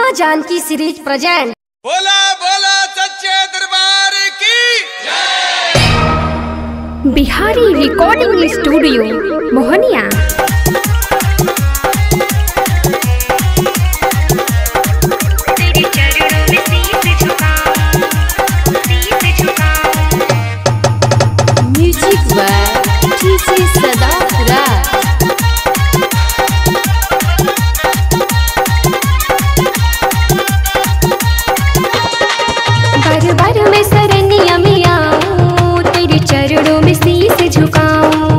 माँ Janaki series present. बोला बोला सच्चे दरबार की जय। Bihari recording studio Mohania. Music by TC Sadapura. बार बार मैं सरनिया में आऊं, तेरे चरणों में शीश झुकाऊं।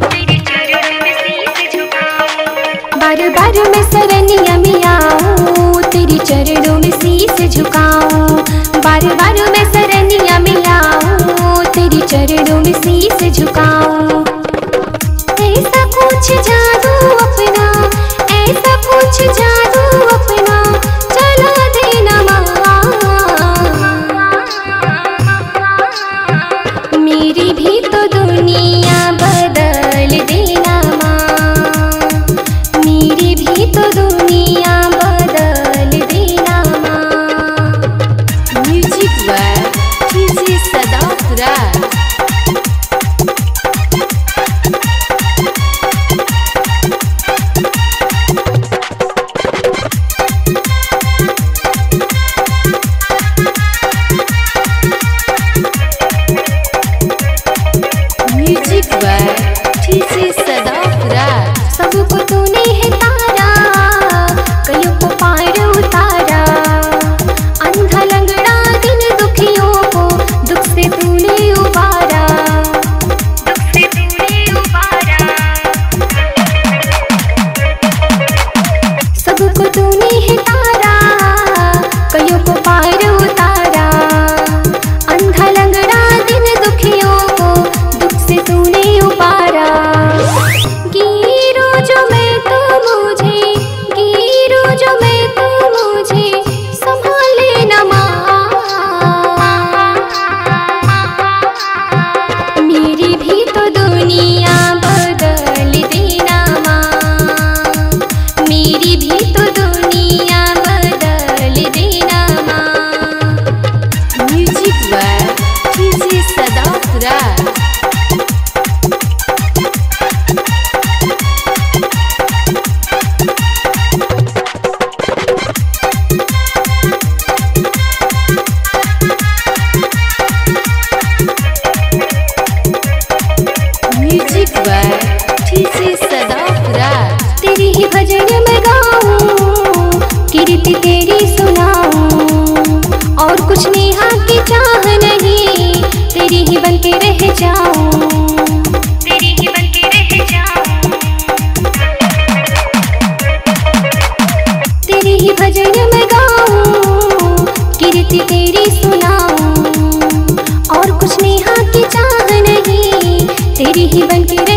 बार बार मैं सरनिया में आऊं, तेरे चरणों में शीश झुकाऊं। बार बार मैं सरनिया में आऊं, तेरे चरणों में शीश झुकाऊं। ऐसा कुछ जादू अपना, ऐसा कुछ जादू अपना चला देना माँ। मेरी भी तो दुनिया बदल देना माँ, मेरी भी तो दुनिया बदल देना माँ। Music by TC Sadapura. Music by TC Sadapura. सबको तूने है तारा, कईयों को पार उतारा। अंधा लंगड़ा दिन दुखियों को दुख से तूने उबारा, दुख से तूने उबारा। सबको तूने है तारा, कईयों को पार उतारा। अंधा लंगड़ा दिन दुखियों को दुख से तूने उबारा। गिरो जो मैं तो मुझे, गिरो जो मैं तो मुझे संभाल लेना माँ। मेरी भी तो दुनिया बदल देना माँ, मेरी भी तो दुनिया बदल देना माँ। Music by TC Sadapura. Music by TC Sadapura. तेरी ही भजन में गाऊं, कीर्ति तेरी सुनाऊं। और कुछ नेहा की चाह नहीं, तेरी ही बन के रह जाऊं, तेरी ही बन के रह जाऊं। तेरी ही भजन में गाऊं, कीर्ति तेरी सुनाऊं। और कुछ नेहा की चाह नहीं, तेरी ही बन के